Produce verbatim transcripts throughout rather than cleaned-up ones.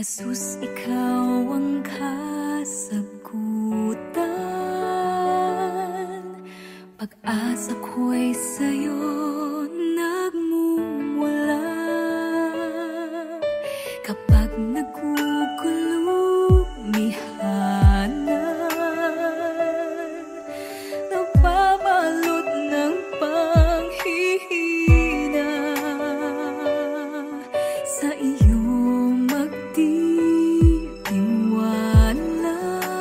Jesus, ikaw ang kasagutan. Pag-asa ko'y sa'yo nagmumula. Kapag nagkukulo, mihana, napabalot ng panghihina. Sa iyo magtitiwala,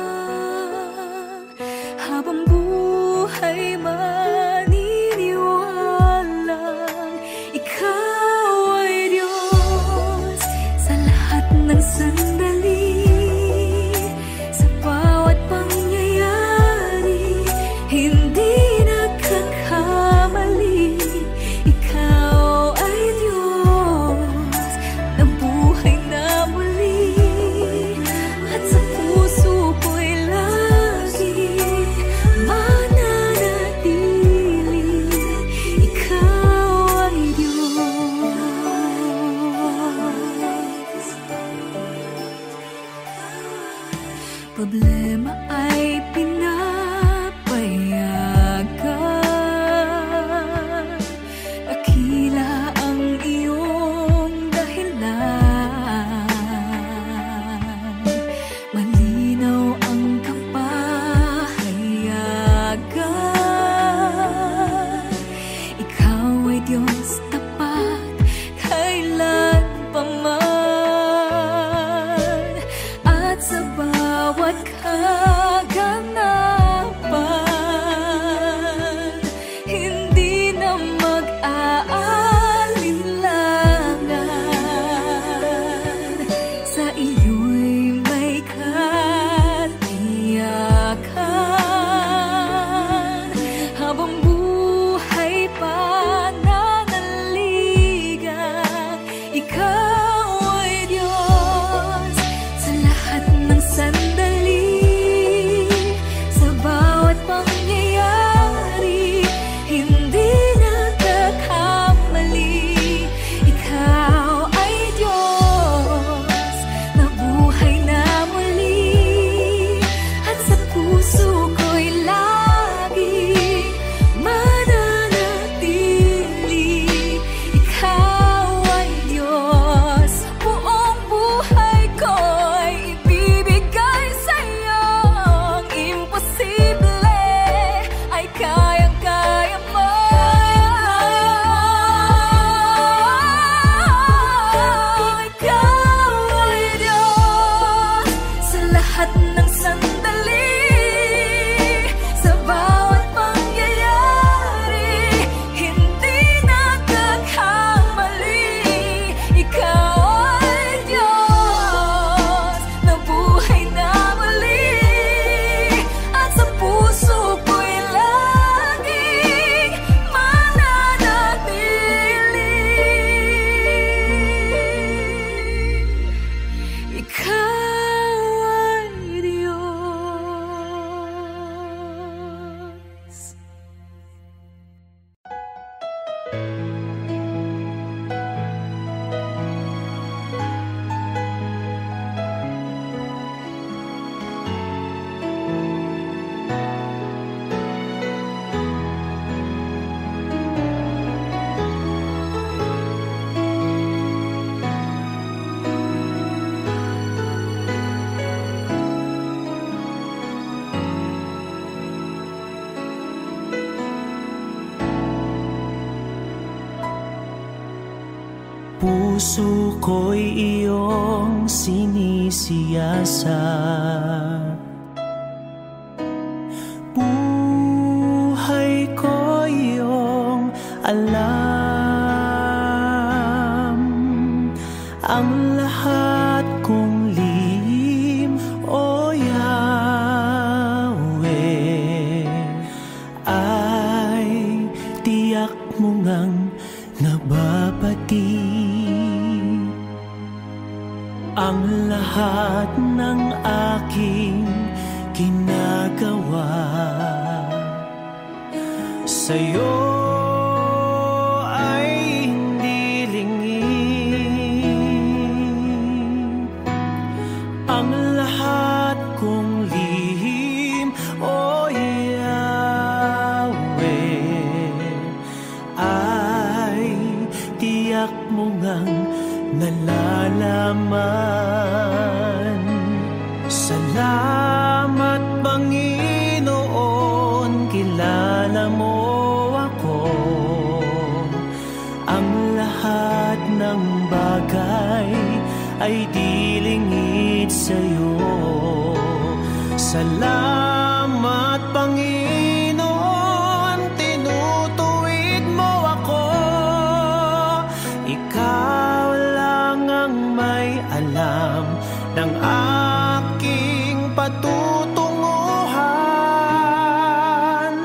habang buhay maniniwala. Ikaw ay Diyos sa lahat ng sandali, sa bawat pangyayari, hindi nagkakamali. Ikaw ay Diyos na buhay na muli, at sa puso ko'y lagi mananatili. Ikaw ay Diyos. Problema ay pinapayagan, dakila ang iyong dahilan. Malinaw ang kapahayagan. Ikaw ay Diyos tapat kailanpaman, at sa bawat kaganapan, hindi na mag-aalinlangan. Sa iyo'y may katiyakan, habang buhay pananaligan. Ikaw ay Diyos sa lahat ng sandali, sa bawat pangyayari, hindi nagkakamali. Ikaw ay Diyos na buhay na muli, at sa puso ko'y lagi mananatili. Ikaw ay Diyos, buong buhay ko'y ibibigay sa'yo. Ang imposible ay kayang-kaya mo. Ikaw ay Diyos sa lahat ng sandali, sa bawat pangyayari, hindi nagkakamali. Ikaw ay Diyos na buhay na muli, at sa puso ko'y laging mananatili. Ikaw ay Diyos. Puso ko'y iyong sinisiyasat, buhay ko'y iyong alam. Ang lahat kong lihim, o Yahweh, ay tiyak mo ngang nababati. Ang lahat ng aking ginagawa sa'yo ay hindi lingid. kilala mo ako. Ang lahat ng bagay ay dilingid sa'yo. Salamat, Panginoon, tinutuwid mo ako. Ikaw lang ang may alam ng aking patutunguhan.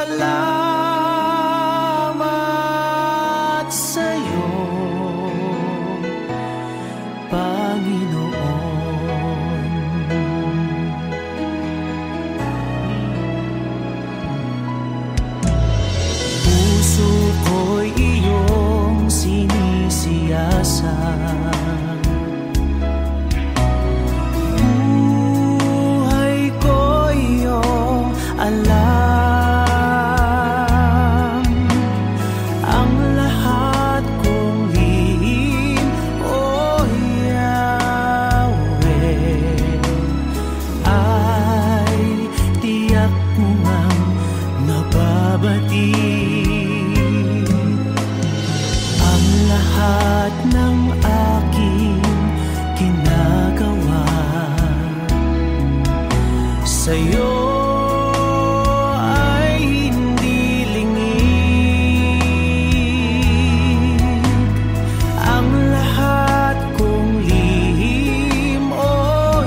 Salamat sa'yo, Panginoon. Puso ko'y iyong sinisiyasan. Buhay ko iyong alam. Ang lahat kong lihim, O Yahweh, ay tiyak mo ngang nababati. Ang lahat ng aking ginagawa sa'yo ay hindi lingid. Ang lahat kong lihim, O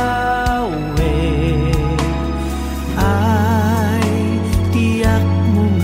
Yahweh, ay tiyak mo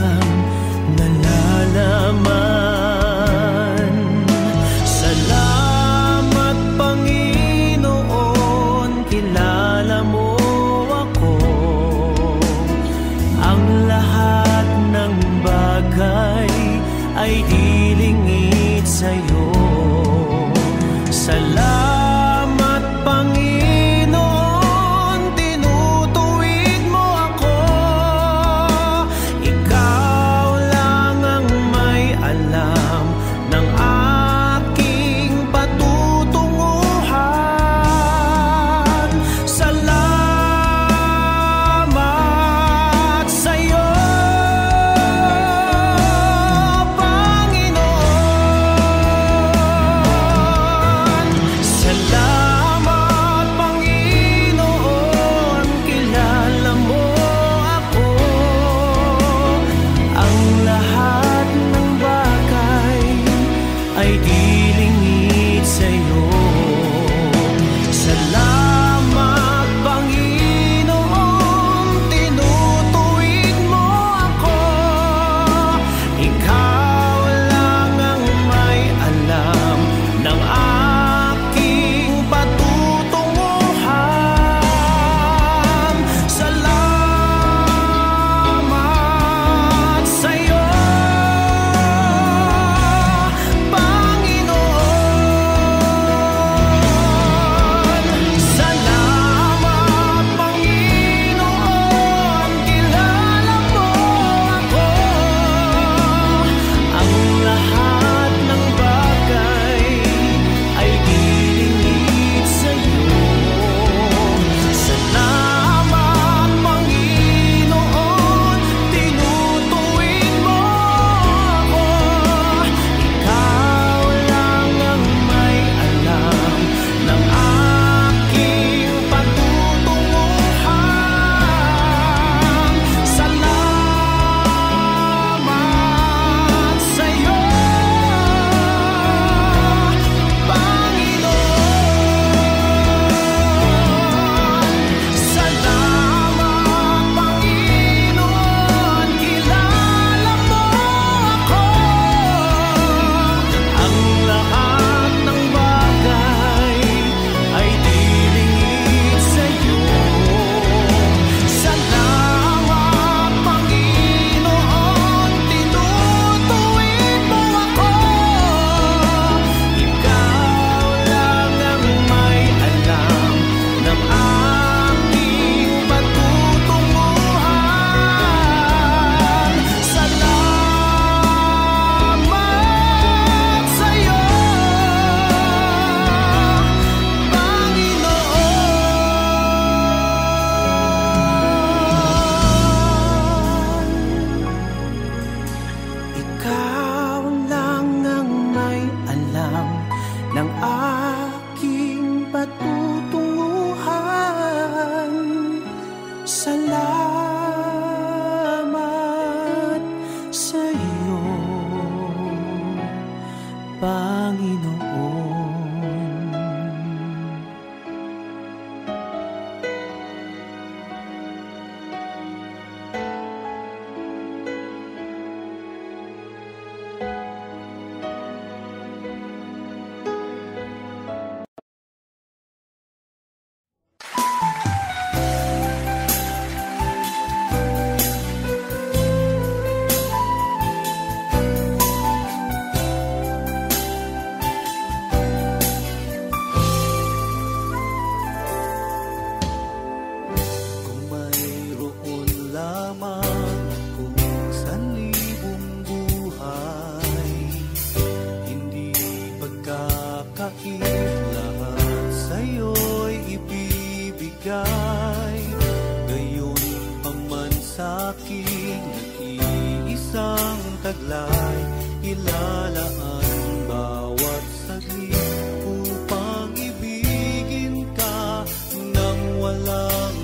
lamang kung sanlibong buhay. Hindi pagkakait, lahat sa'yo'y ibibigay. Gayon pa man sa'king nag-iisang taglay, ilalaan bawat saglit upang ibigin ka nang walang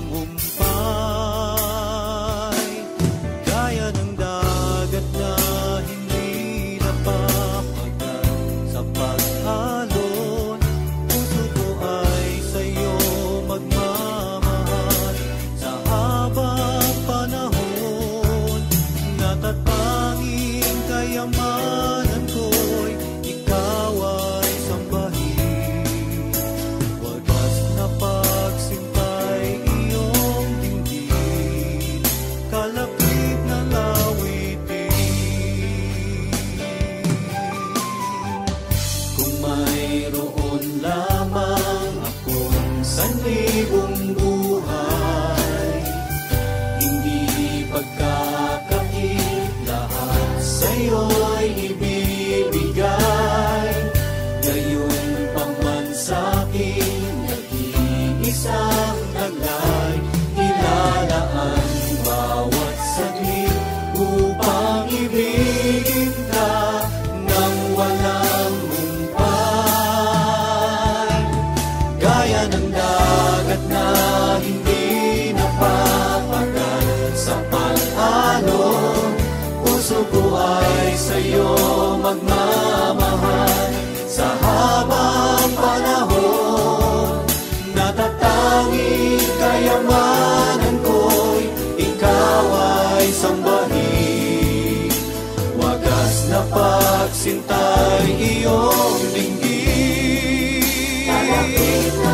humpay. Gaya ng dagat na hindi napapagal sa pag-alon, puso ko ay sa'yo magmamahal sa habang panahon. Natatanging kayamanan ko'y ikaw ay sambahin. Wagas na pagsintay iyong dinggin, kalapit na lawitin. Kung mayroon lamang akong sanlibong buhay, hindi pagkakait, lahat sa'yo'y ibibigay. Gayon pa man sa'kin nag-iisang taglay, ilalaan bawat saglit upang ibigin ka nang walang humpay. Gaya ng dagat na hindi napapagal sa pag-alon, puso ko ay sa'yo magmamahal sa habang panahon. Natatanging kayamanan ko'y ikaw ay sambahin. Wagas na pagsintay iyong dinggin, kalapit na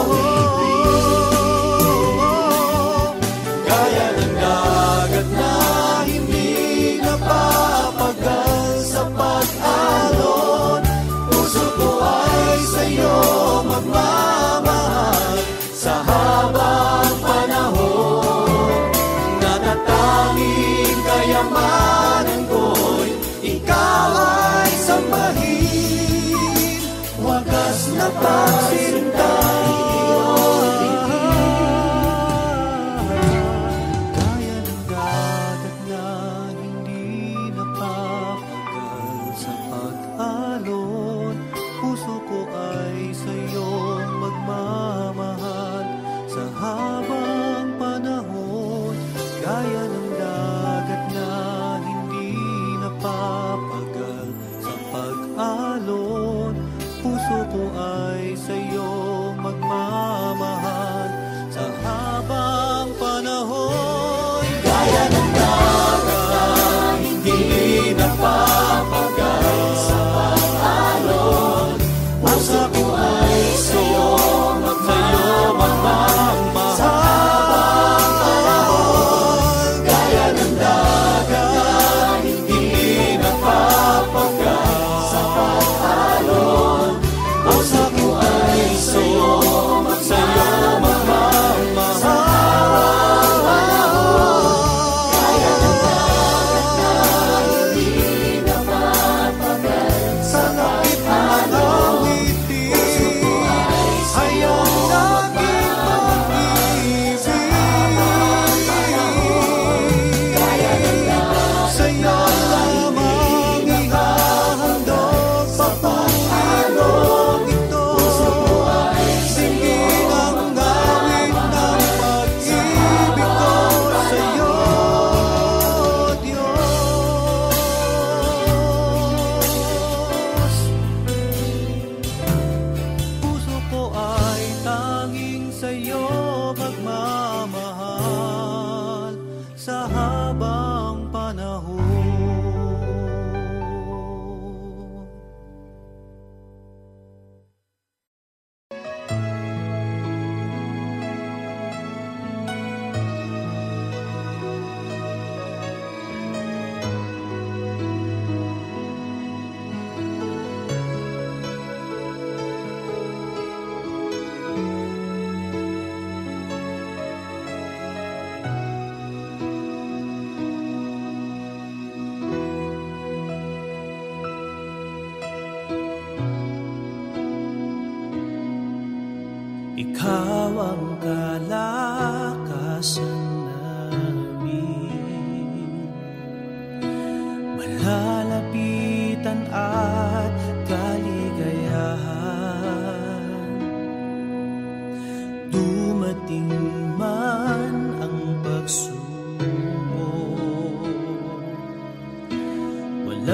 lawitin. Gaya ng dagat na hindi napapagal sa pag-alon, puso ko ay sa'yo magmamahal sa habang panahon. Natatanging kayamanan ko'y ikaw ay sambahin. Wagas na pagsintay iyong dinggin, gaya ng dagat na hindi napapagal sa pag-alon, puso ko ay sa'yo magmamahal sa habang panahon. Gaya ng dagat na hindi napapagal sa pag-alon, puso ko ay sa'yo magmamahal sa habang panahon. Gaya ng dagat na hindi napapagal sa pag-alon, puso ko ay sa'yo magmamahal sa habang panahon. Gaya ng dagat na hindi napapagal sa pag-alon, puso ko ay sa'yo, sa'yo magmamahal sa habang panahon. Gaya ng dagat na hindi napapagal sa langit na lawitin, puso ko ay sa'yo mag-ibig. Gaya ng dagat sa'yo lamang ihahandog sa pag-alon ito. Puso ko ay dinggin ang gawin ng pag-ibig ko sa'yo, Diyos. Puso ko ay tanging sa'yo magmamahal sa habang panahon.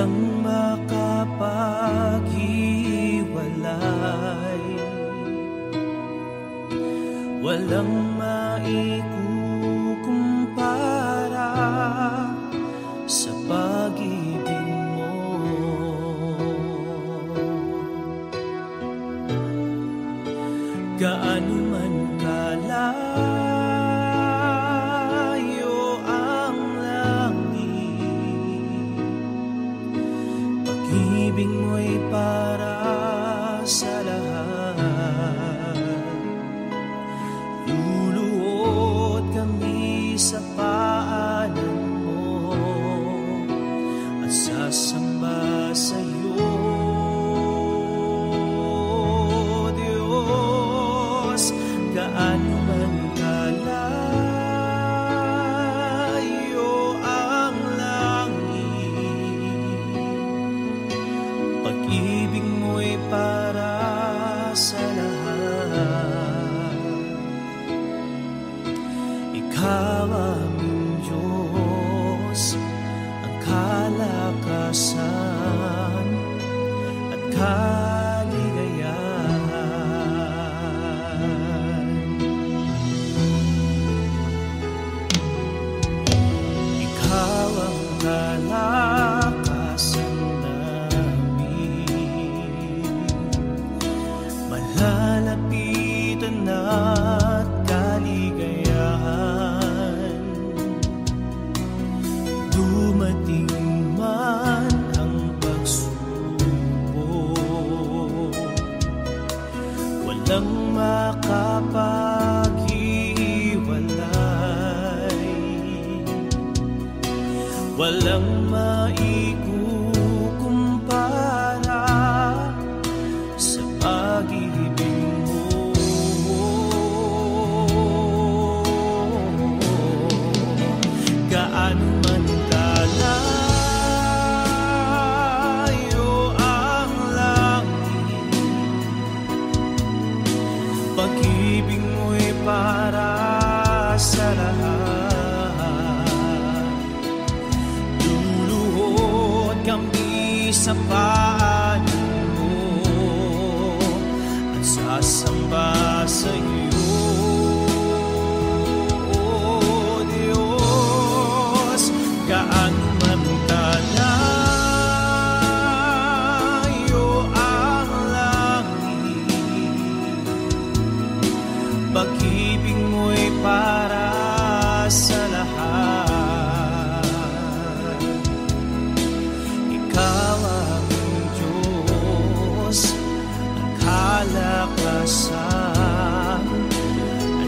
walang makapaghiwalay, walang maikukumpara sa pag-ibig mo. Gaano man kalayo ang langit, pag-ibig mo'y para sa lahat. Luluhod kami sa paanan mo at sasamba sa'yo, Diyos. Gaano man kalayo ang langit, pag-ibig mo'y para sa lahat. Ikaw aming Diyos, ang kalakasan at kaligayahan. Ikaw ang kalakasan namin, malalapitan at kaligayahan. Dumating man ang pagsubok, walang makapaghiwalay, walang maikukumpara sa pag-ibig mo. Gaano man kalayo ang langit, pag-ibig mo'y para sa lahat. Luluhod kami sa paanan mo at sasamba sa'yo, Diyos. Gaano man kalayo ang langit, pag-ibig mo'y para sa lahat. Ikaw aming Diyos, ang kalakasan at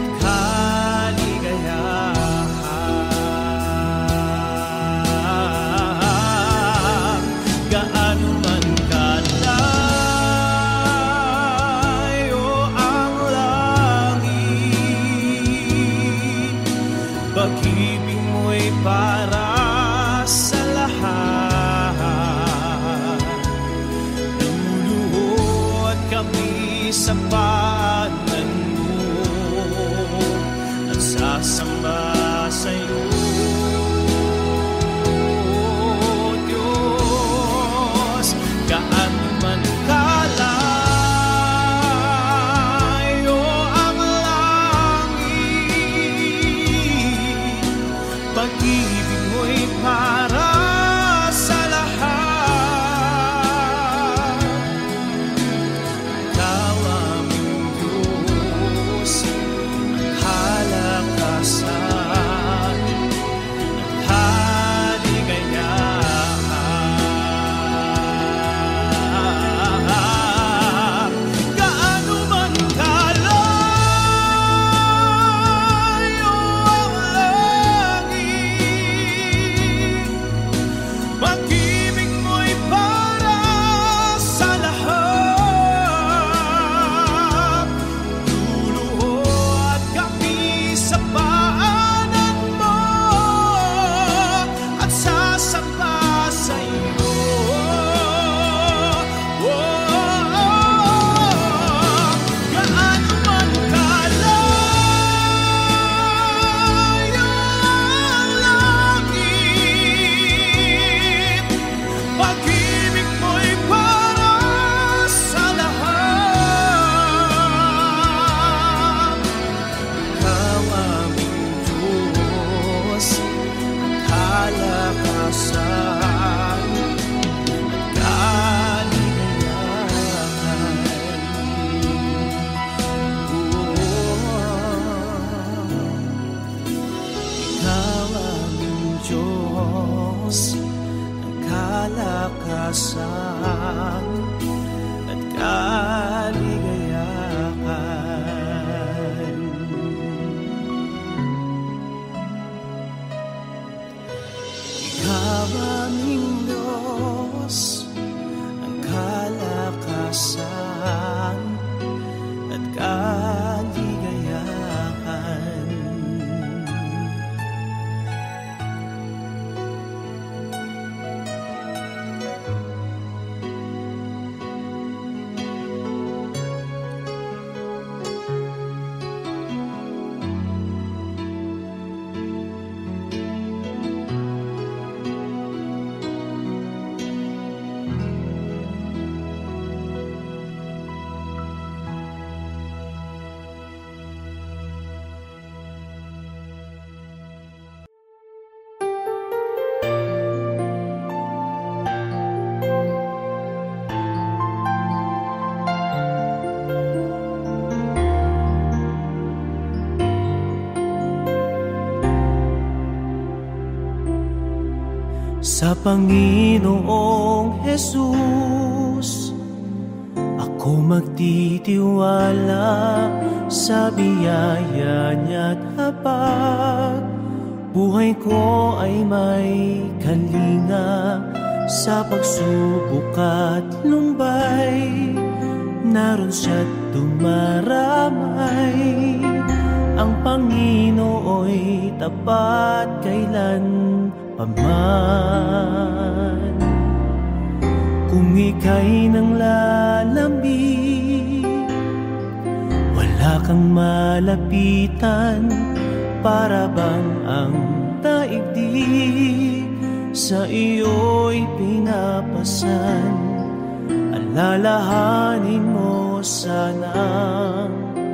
kaligayahan. Gaano man kalayo ang langit, pag-ibig mo'y para sa lahat. Luluhod kami sa paanan mo at sasamba sa'yo, Diyos. Gaano man kalayo ang langit, pag-ibig mo'y para sa lahat. Ikaw aming Diyos, ang kalakasan at kaligayahan. Gaano man kalayo ang langit, kalakasan at kaligayahan. Ikaw aming Diyos ng kalakasan at kaligayahan. Ikaw aming Diyos ng kalakasan at kaligayahan. Sa Panginoong Jesus, ako magtitiwala sa biyaya niya't habag. Buhay ko ay may kalinga sa pagsubok at lumbay. Naroon siya't dumaramay. Ang Panginoo'y tapat kailan paman. Kung ika'y nang lalamig, wala kang malapitan, para bang ang daigdig sa iyo'y pinapasan. Alalahanin mo sanang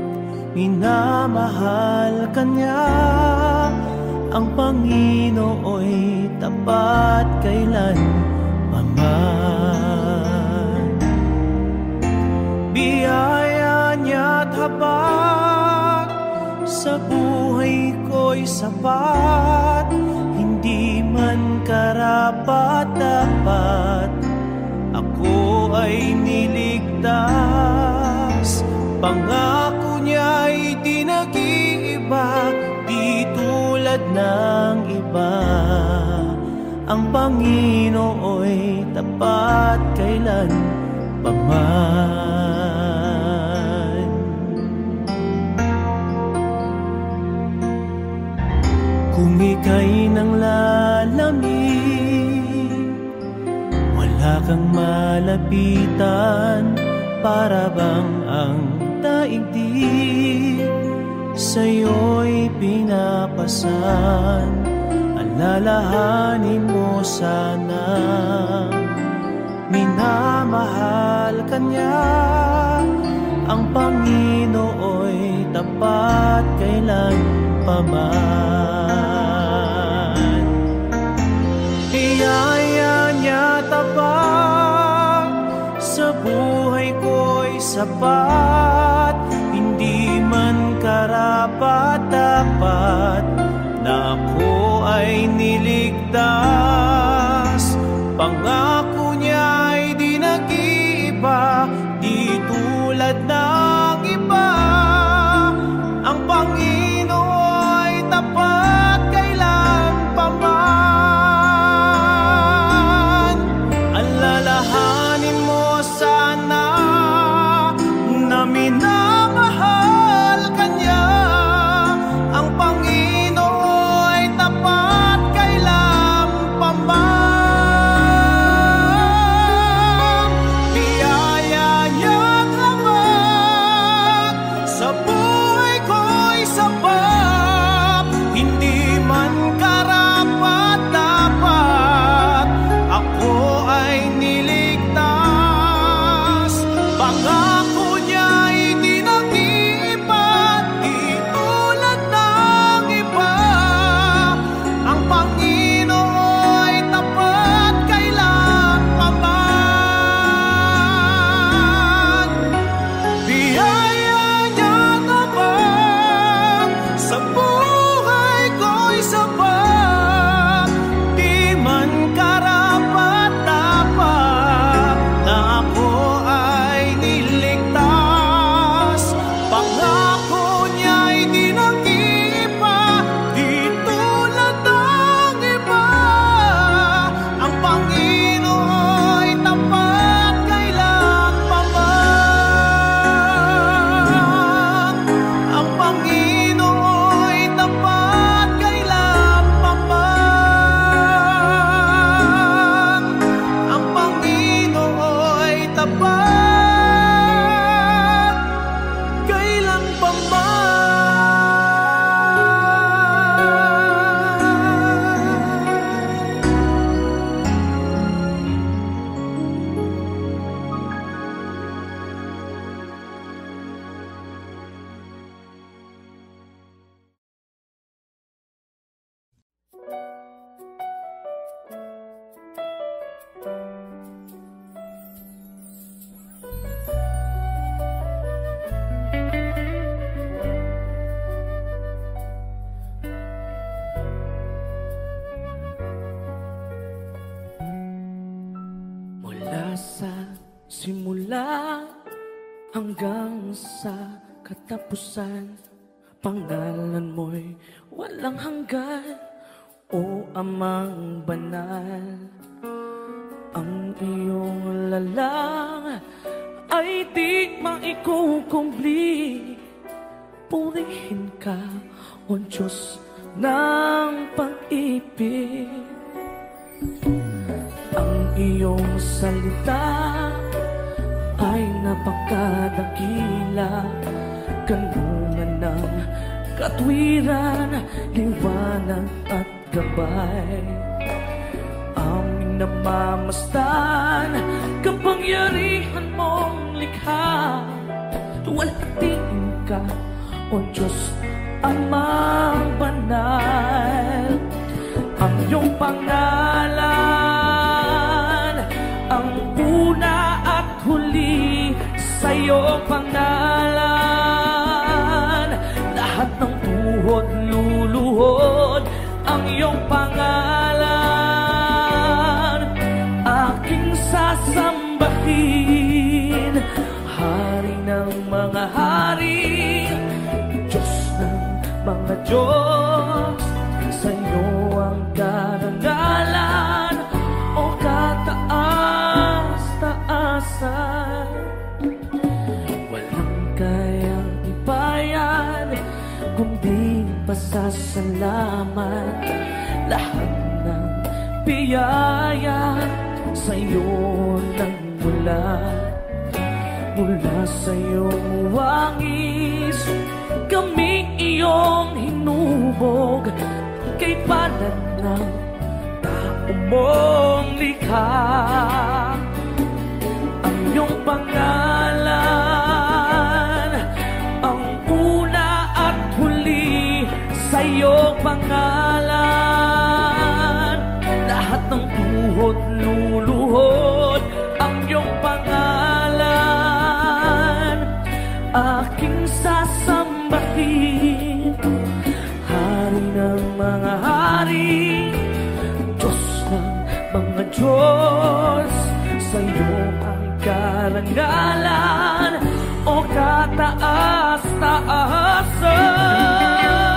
minamahal ka niya. Ang Panginoo'y tapat kailan paman. Biyaya niya't habag sa buhay ko'y sapat. Hindi man karapat-dapat, ako ay niligtas. Pangako niya'y di nag-iiba, di tulad ng iba. Ang Panginoo'y tapat kailan paman. Kung ika'y nang lalamig, wala kang malapitan, para bang ang daigdig sa'yo'y pinapasan. Alalahanin mo sana minamahal ka niya. Ang Panginoo'y tapat kailan paman. Biyaya niya tapat sa buhay ko'y sapat. Hindi man karapat-dapat na ako ay niligtas. Pangako niya'y di nag-iiba, di tulad ng iba. Ang Panginoo'y tapat kailan paman. Alalahanin mo sana na minamahal ka niya. Ang Panginoo'y tapat kailan hanggang sa katapusan. Pangalan mo'y walang hanggan, o Amang banal. Ang iyong lalang ay di maikukumpli. Purihin ka, O Diyos ng pag-ibig. Ang iyong salita ay napakadakila, kanungan ng katwiran, liwanag at gabay. Aming namamasdan, kapangyarihan mong likha. Tuwalhatiin ka, O Diyos Amang banal. Ang iyong pangalan, ang una at huli, sa iyong pangalan lahat ng tuhod luluhod. Ang iyong pangalan aking sasambahin, Hari ng mga hari, Diyos ng mga Diyos. Sa iyo ang karangalan, o kataas-taasan. Walang kayang ibayan kundi pasasalamat. Lahat ng biyaya sa iyo nagmula. Mula sa iyong wangis kaming iyong hinubog, kay palad ng tao mong likha. Ang iyong pangalan, ang una at huli, sa iyong pangalan lahat ng tuhod luluhod. Ang iyong pangalan aking sasambahin, Hari ng mga hari, Diyos ng mga Diyos. Sa iyo ang karangalan, o kataas-taasan.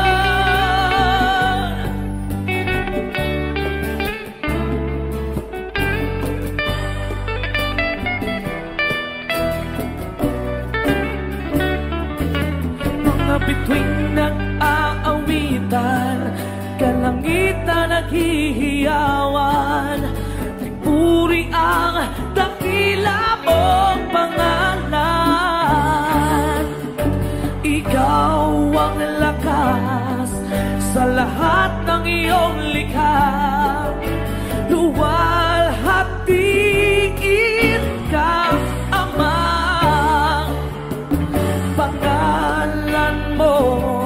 Mga bituin nag-aawitan, kalangitan naghihiyawan. Puri ang dakila mong pangalan. Ikaw ang lakas sa lahat ng iyong likha. Luwalhatiin ka, Ama. Pangalan mo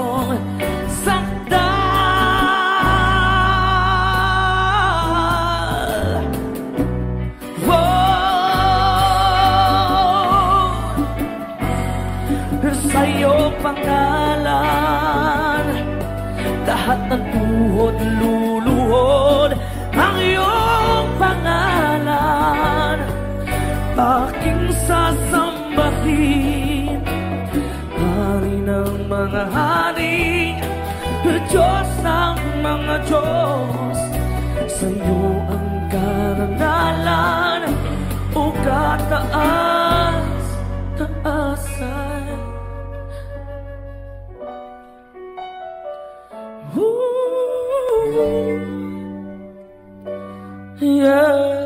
sa iyong pangalan lahat ng tuhod luluhod. Ang iyong pangalan aking sasambahin, Hari ng mga hari, Diyos ng mga Diyos. Sa iyo ang karangalan, o kataas-taasan. Yeah.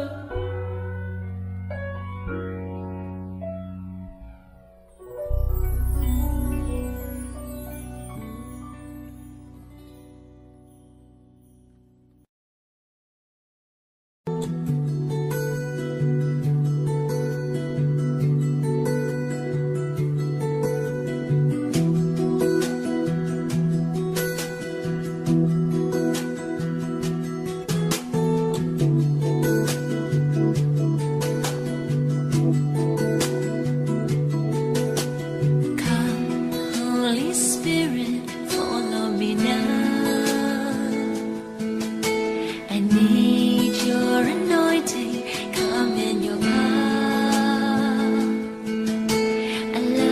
I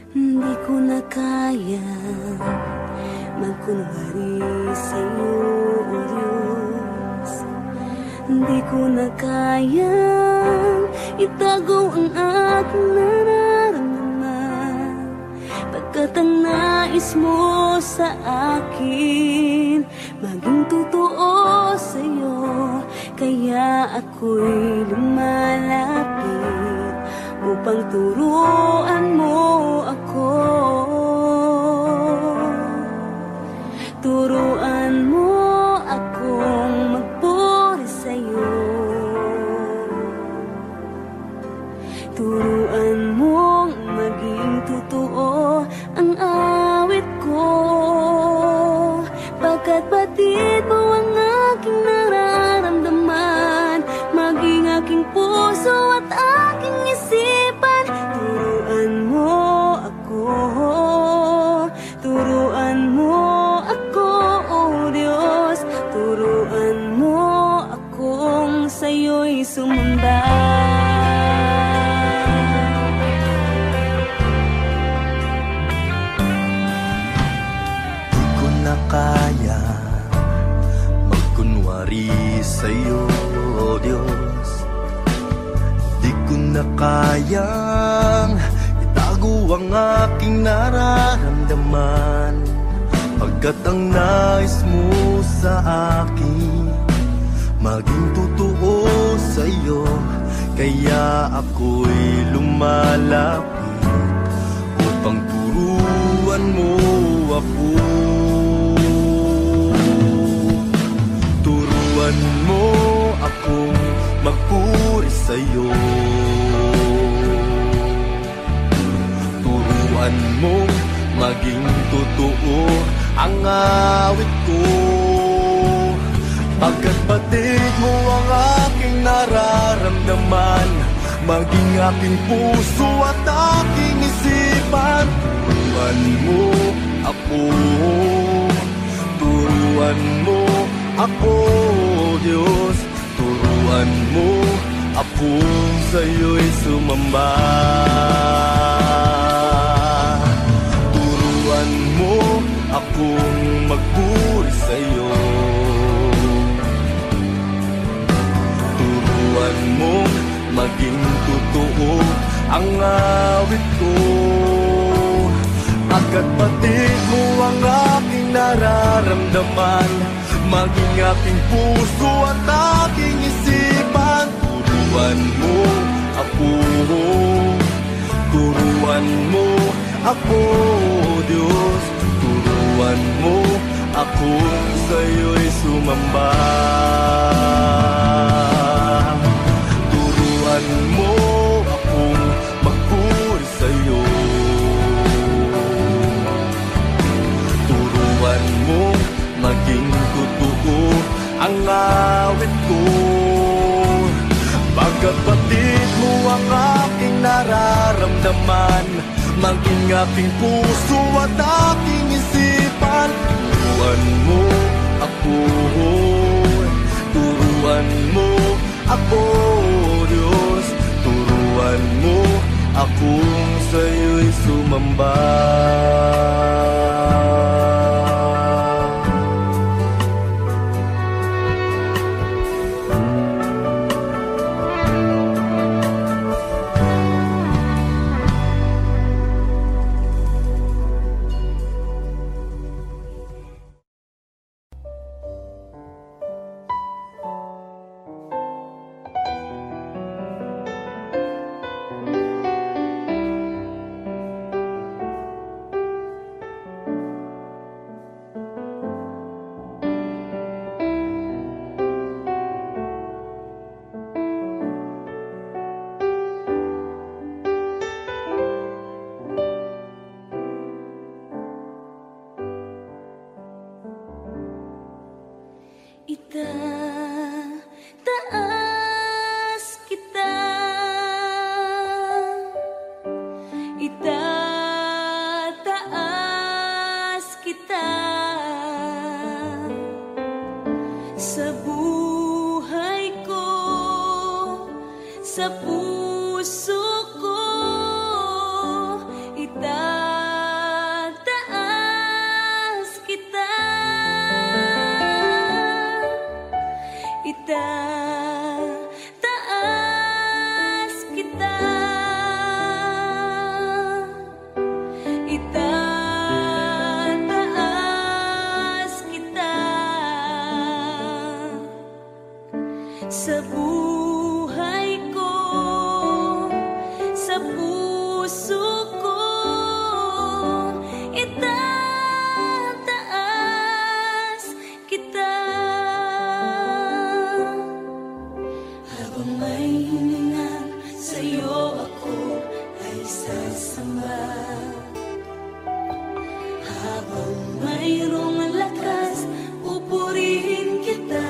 Hindi ko na kaya magkunwari sa'yo, O Diyos. Hindi ko na kayang itago ang aking nararamdaman, pagkat ang nais mo sa akin maging totoo sa'yo. Kaya ako'y lumalapit upang turuan mo ako. Turuan mo akong magpuri sa'yo. Turuan mong maging totoo ang awit ko, pagkat batid mo ang aking nararamdaman, maging aking puso at aking isipan. Turuan mo ako, turuan mo ako, O Diyos. Turuan mo akong sa'yo'y sumamba. Di ko na kaya magkunwari sa'yo, O Diyos. Di ko na kayang itago ang aking nararamdaman, pagkat ang nais mo sa akin maging totoo sa'yo. Kaya ako'y lumalapit upang turuan mo ako. Turuan mo akong magpuri sa'yo. Turuan mo maging totoo ang awit ko, pagkat batid mo ang aking nararamdaman, maging aking puso at aking isipan. Turuan mo ako, turuan mo ako, Diyos. Turuan mo akong sa'yo'y sumamba. Turuan mo akong magpuri sa'yo. Turuan mo maging totoo ang awit ko, pagkat batid mo ang aking nararamdaman, maging aking puso at aking isipan. Turuan mo ako, turuan mo ako, Diyos. Turuan mo akong sa'yo'y sumamba. Turuan mo akong magpuri sa'yo. Turuan mo maging totoo ang awit ko, pagkat batid mo ang aking nararamdaman, maging aking puso at aking isipan. Turuan mo ako, turuan mo ako, Diyos. Turuan mo akong sa'yo'y sumamba. Itataas kita, itataas kita sa buhay ko, sa puso ko. Itataas puso ko itataas kita. Habang may hininga sa'yo ako ay sasamba. Habang mayroong lakas pupurihin kita.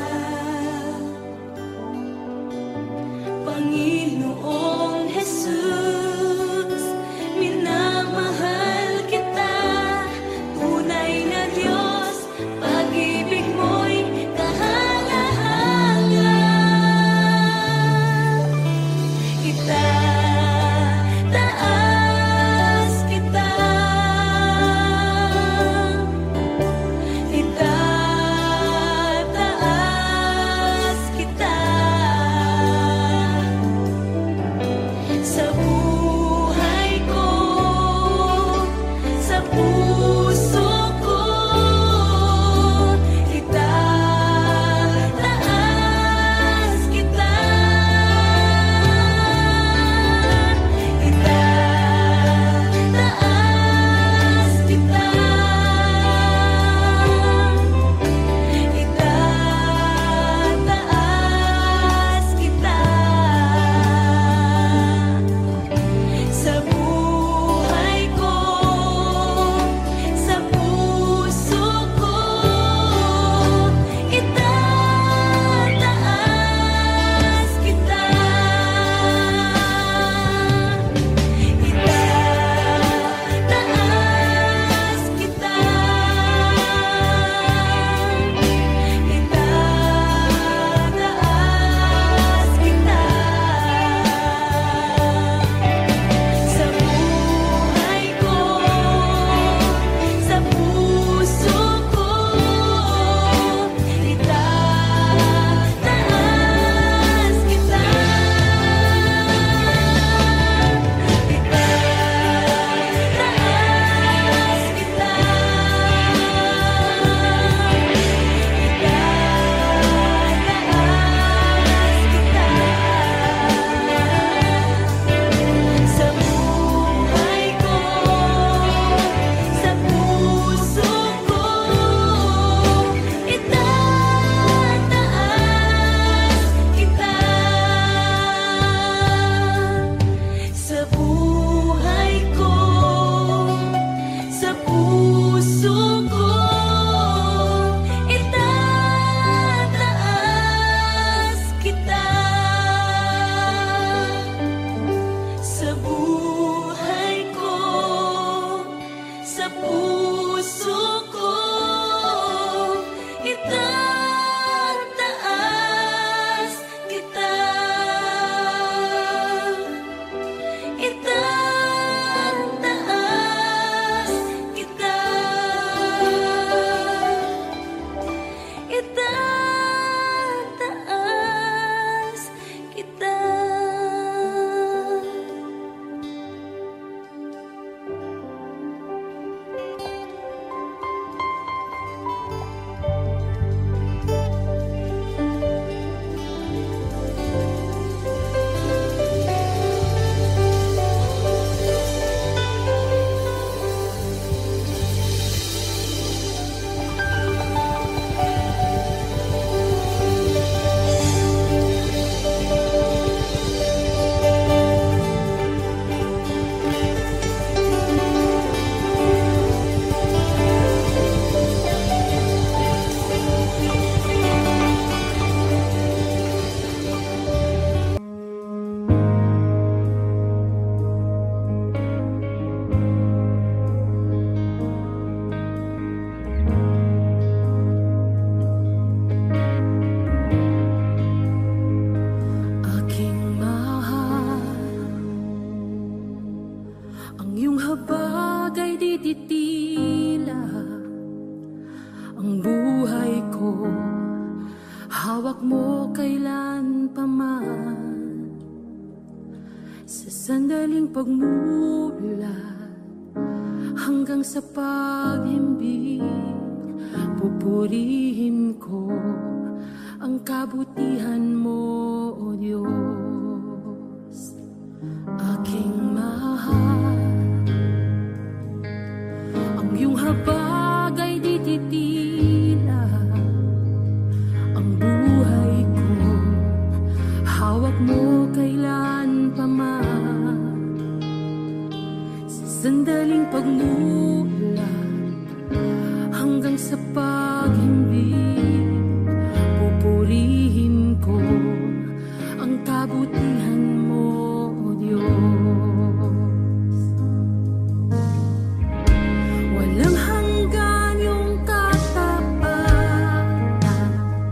Panginoong Jesus, minamahal kita. Tunay na Diyos, pag-ibig mo'y kahanga-hanga. Itataas kita. Itataas kita. Sa buhay ko, sa puso ko, itataas kita. Itataas kita. Itataas kita. Sa buhay ko, sa puso ko, itataas kita. Itataas kita. Itataas kita. Sa buhay ko, sa puso ko, itataas kita. Itataas kita. Sa buhay ko, sa puso ko, itataas kita. Sa buhay ko, sa puso ko, itataas kita. Sa buhay ko, sa puso ko, itataas kita. Itataas kita. Itataas kita. Aking mahal, ang iyong habag ay dititila. Ang buhay ko, hawak mo kailan pa man. Sa sandaling pagmulat hanggang sa paghimbing, pupurihin ko ang kabutihan mo, O Diyos. Aking mahal, sandaling pagmulat hanggang sa pag-ibig, pupurihin ko ang kabutihan mo, O Diyos. Walang hanggan yung katapatan,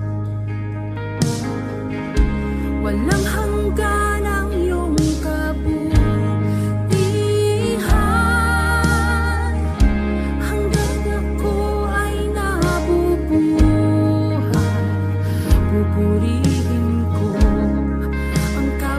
walang hanggan ang iyong kabutihan. Hanggang ako ay nabubuhay, pupurihin ko ang kabutihan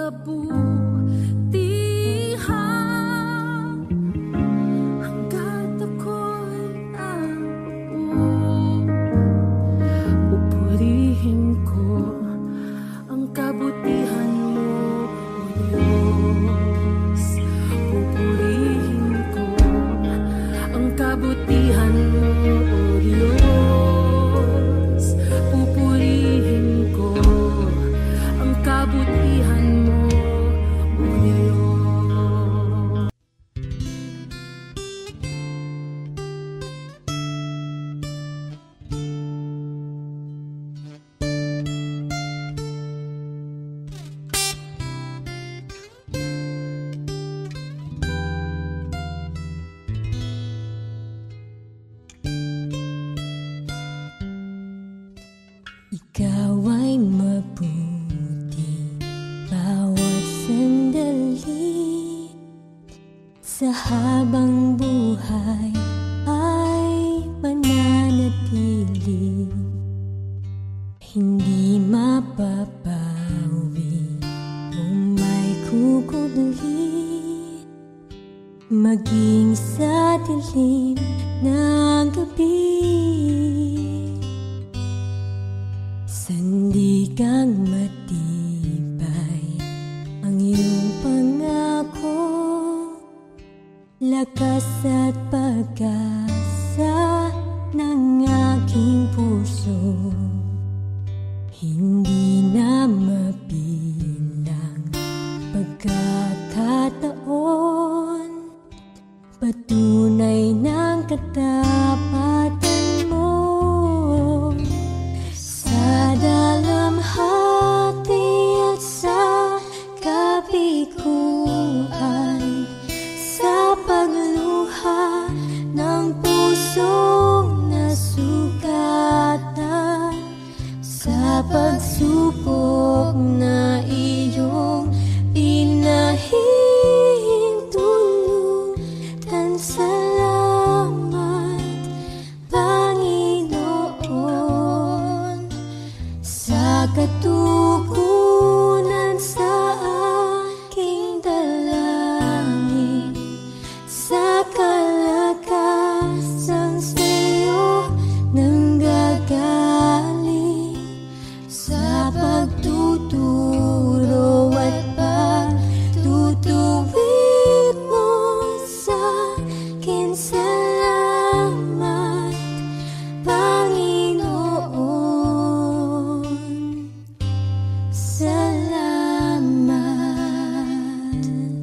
kabutihan hanggat ako'y naupo. Pupurihin ko ang kabutihan mo, O Diyos. Pupurihin ko ang kabutihan mo, O Diyos. Pupurihin ko ang kabutihan mo, O Diyos. Ikaw ay mabuti bawat sandali, sa habang buhay ay mananatili. Hindi mapapawi kung may kukubli, maging sa dilim ng gabi. Sandigang matibay ang iyong pangako, lakas at pag-asa ng aking puso. Hindi na mabilang pagkakataon, patunay ng katapatan mo. Sa dalamhati at sa kabiguan, sa pagluha ng pusong nasugatan, sa pagsubok na iyong pinahintulutan. Salamat, Panginoon, sa katugunan sa aking dalangin, sa kalakasang sa'yo nanggagaling, sa pagtuturo at pagtutuwid mo sa akin. Salamat, Panginoon. Salamat.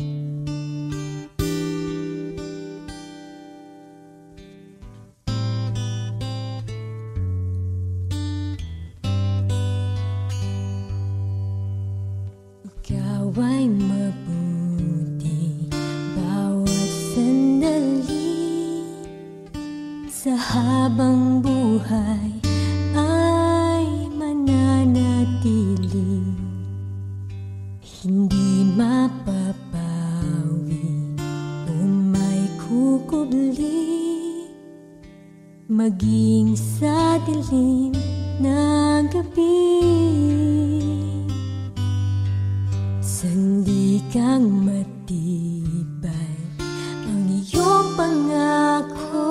Ikaw ay mabuti bawat sandali, sa habang buhay ay mananatili. Hindi mapapawi kung may kukubli, maging sa dilim ng gabi. Sandigang matibay ang iyong pangako,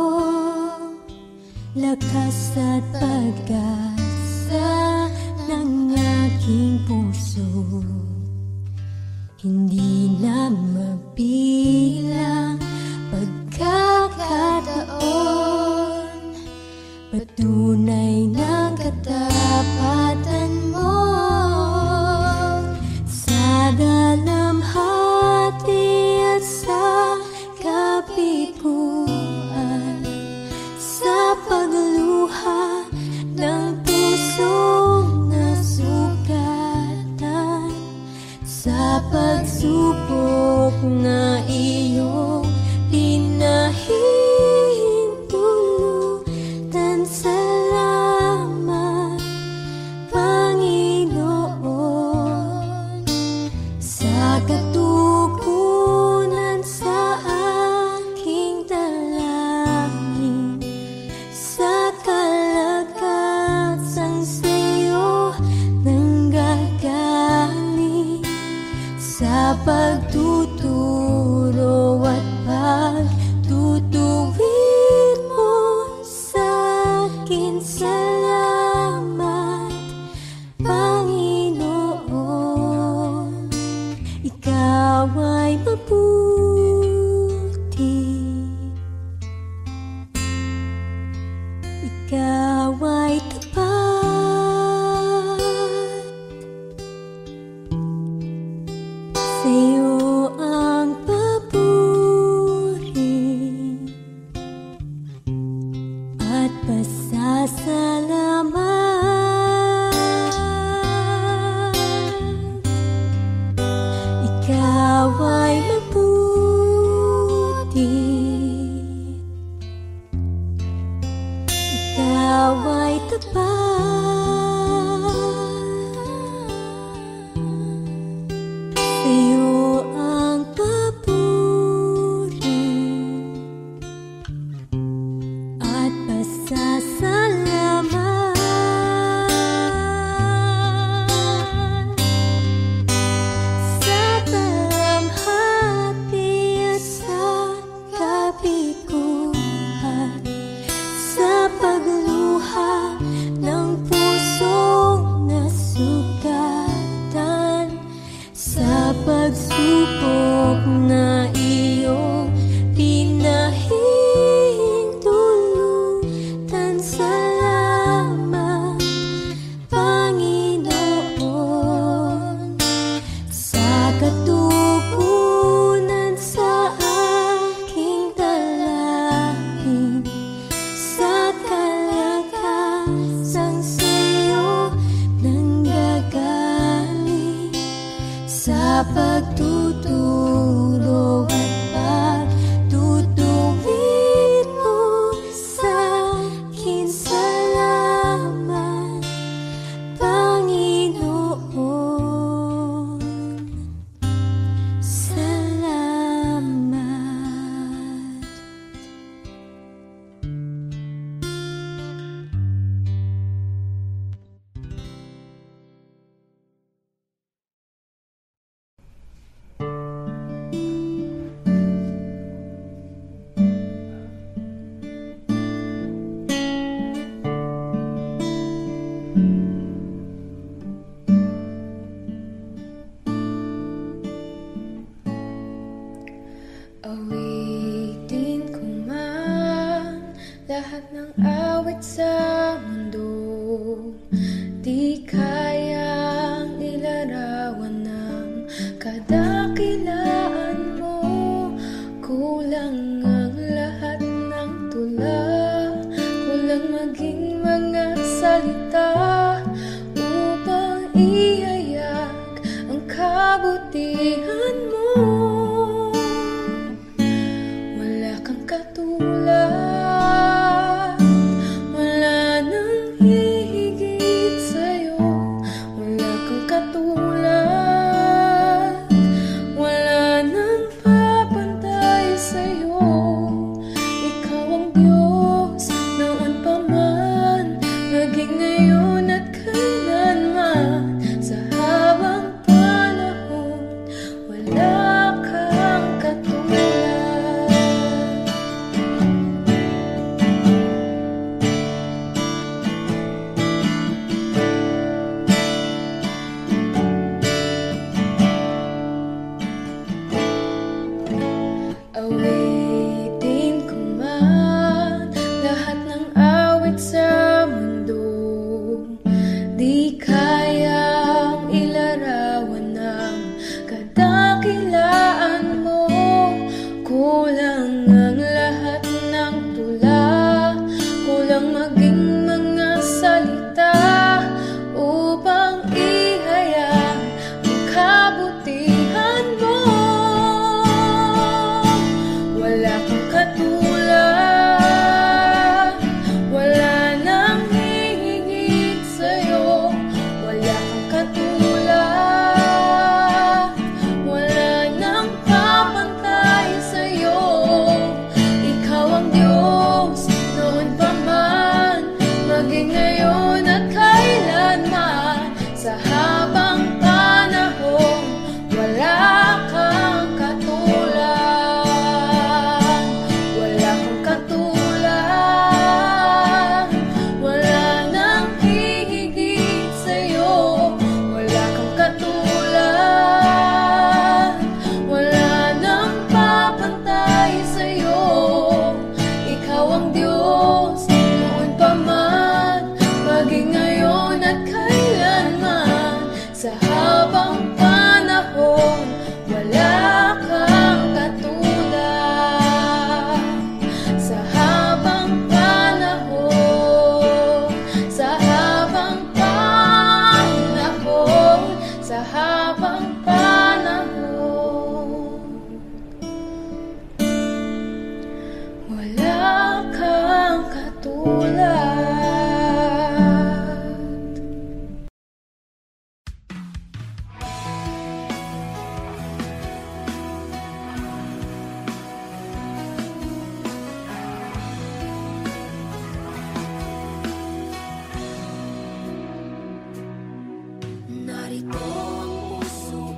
lakas at pag-asa ng aking puso. Hindi na mabilang pagkakataon, patunay ng katapatan mo. Sa dalamhati at sa kabiguan, sa pagluha ng pusong nasugatan, sa pagsubok na iyong pinahintulutan. Salamat, Panginoon, sa katugunan sa aking dalangin, sa kalakasang sa'yo nanggagaling, sa pagtuturo at pagtutuwid mo sa akin. Salamat, Panginoon. Ikaw ay mabuti, ikaw ay tapat. Sa'yo ang papuri at pasasalamat. Ikaw ay mabuti, ikaw ay tapat. Sa'yo ang papuri at pasasalamat. Sa talamhati at sa kabiguan, sa pagluha ng pusong nasugatan, sa pagsupok na iyong pinahintulutan. Salamat, Panginoon, sa katugunan sa aking dalangin, sa kalakasang sa'yo nanggagaling, sa pagtuturo at pagtutuwid mo sa akin. Salamat, Panginoon. Salamat. Awitin ko man lahat ng awit sa mundo, di kayang ilarawan ng kadakilaan mo. Kulang ang lahat ng tula, kulang maging mga salita upang ihayak ang kabutihan mo. Wala kang katulad, wala nang hihigit sa'yo. Wala kang katulad, wala nang papantay sa'yo. Ikaw ang Diyos noon pa man, maging ngayon at kailanman. Sa habang panahon, habang panahon. Wala kang katulad. Narito ang puso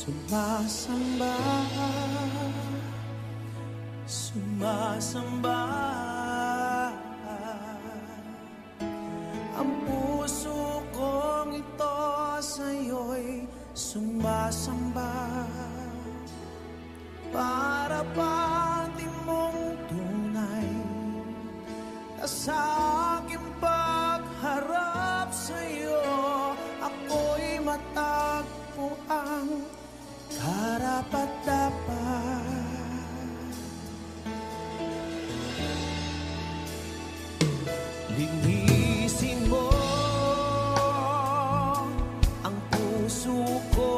Sumasamba, sumasamba, ang puso kong ito sa'yo'y sumasamba. Para bang di mong tunay na sa aking pagharap sa'yo, ako'y matagpo ang karapat-dapat. Linisin mo ang puso ko,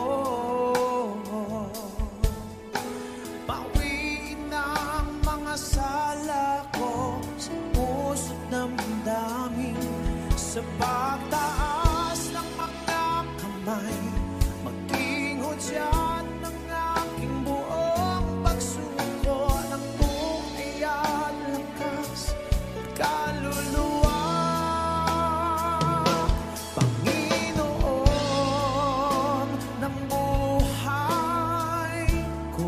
bawiin ang mga sala ko sa puso't damdamin. Sa pagtaas ng mga kamay, mag-ingod ng aking buong pagsuko ng buhay at lakas at kaluluwa. Panginoon ng buhay ko,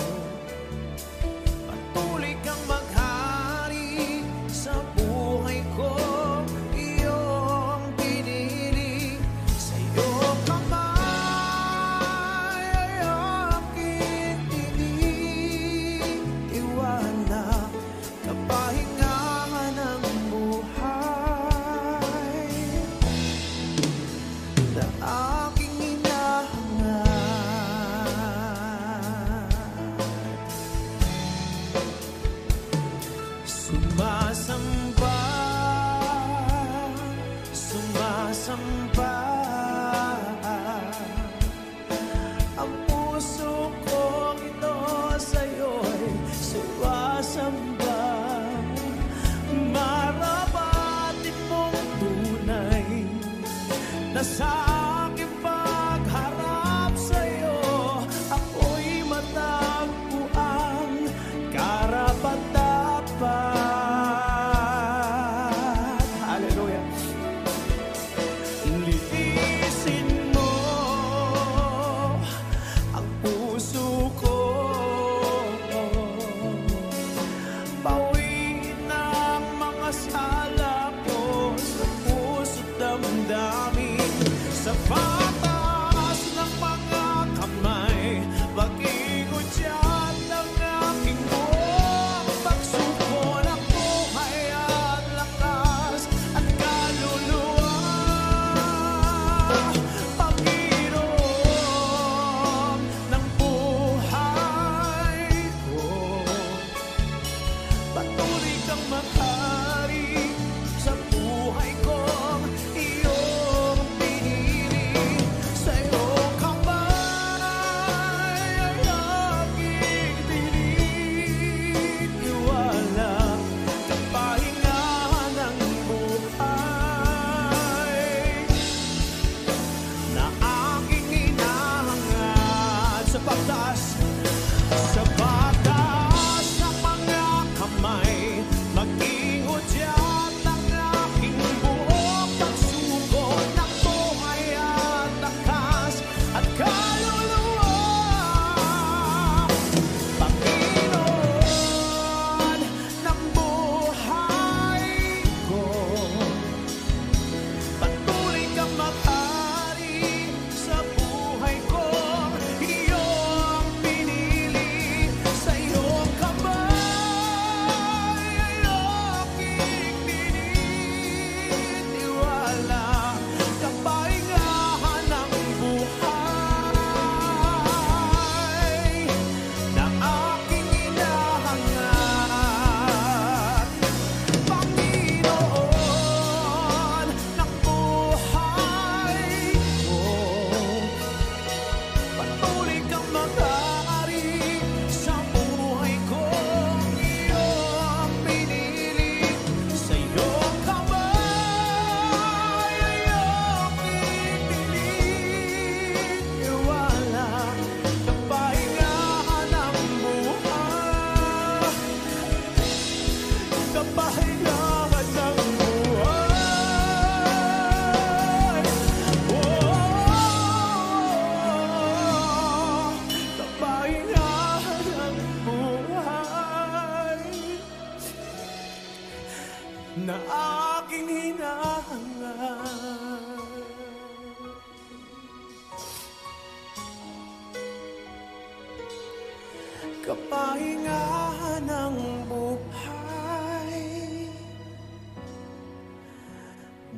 patuloy kang maghari sa buhay ko. Iyong pinili, sa iyong kamay ay aking iniiwala. Kapahingahan ng buhay na aking hinahangad. Sumasamba, sumasamba, ang puso kong ito sa'yo'y sumasamba. Marapatin mong tunay na sa aking pagharap sa'yo, ako'y matagpo ang karapat-dapat. Hallelujah. Linisin mo ang puso ko, bawiin ang mga sala ko sa puso't damdamin. Sa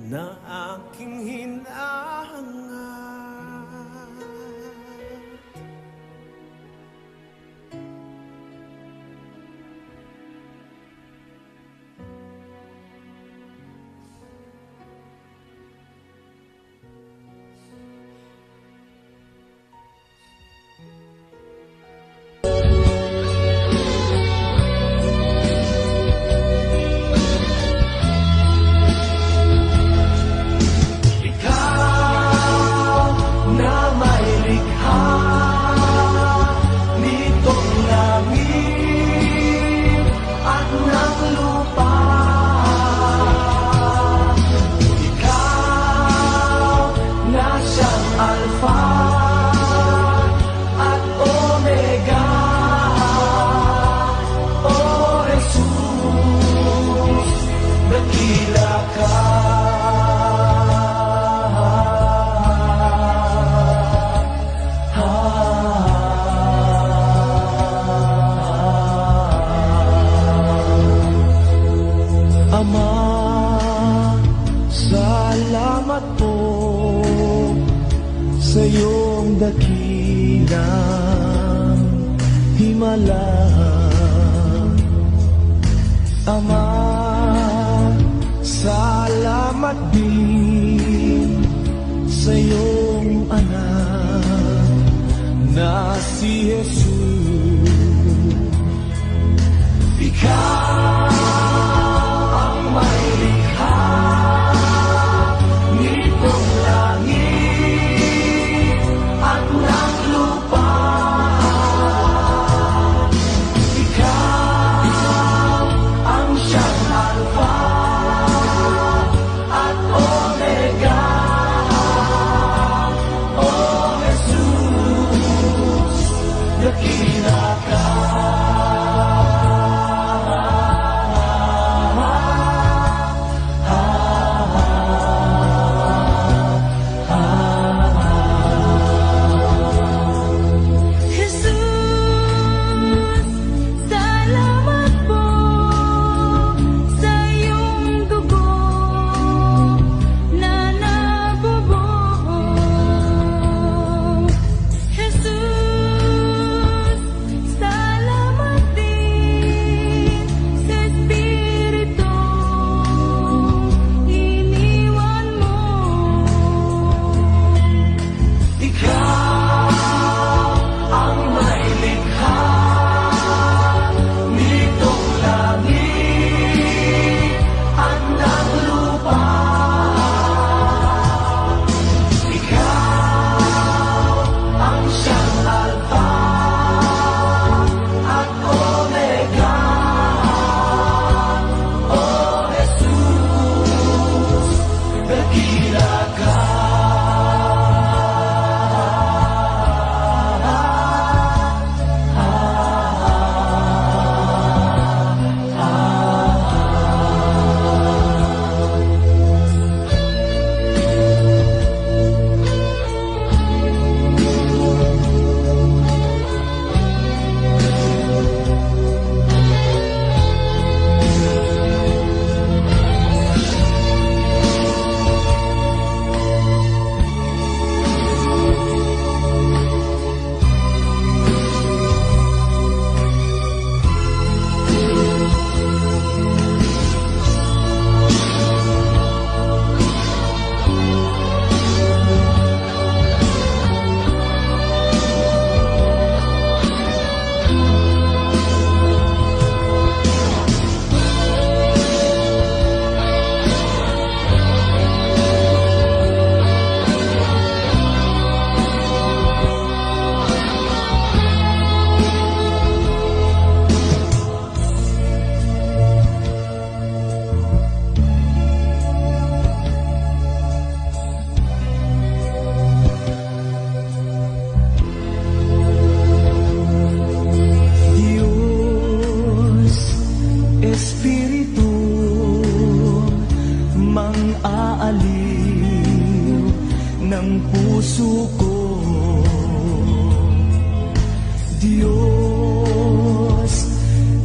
na aking hinahangad. sa iyong dakilang himala. Ama, salamat din sa iyong anak na si Jesus. Ikaw ang may likha nitong langit at ng lupa. Ikaw ang siyang Alpha at Omega. O Jesus, dakila ka.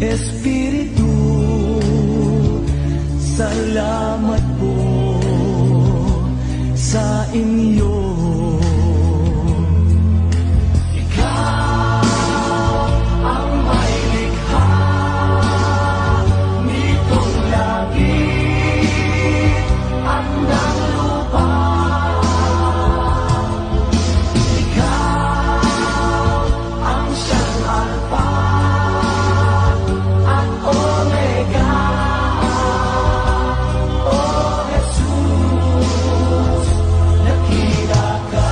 Salamat po. inyo. Ikaw ang may likha nitong langit at ng lupa. Ikaw ang siyang Alpha at Omega. O Jesus, nakita ka.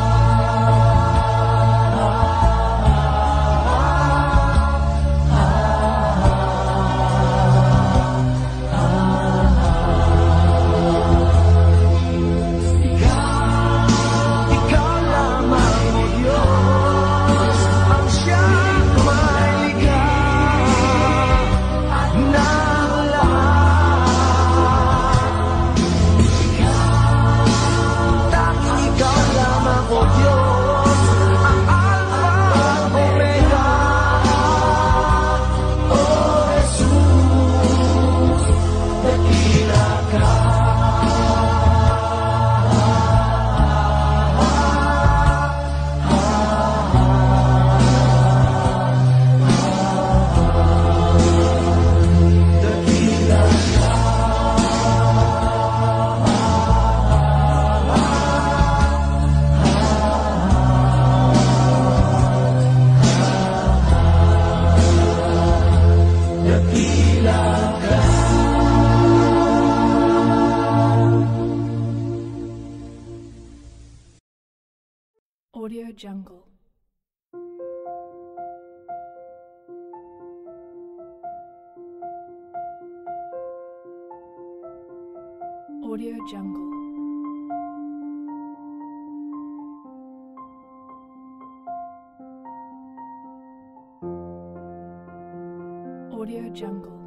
Ikaw lamang o Diyos ang siyang may likha ng lahat. Tanging ikaw lamang o Diyos ang Alpha at Omega. O Jesus, nakita ka. Audio Jungle. Audio Jungle. Audio Jungle.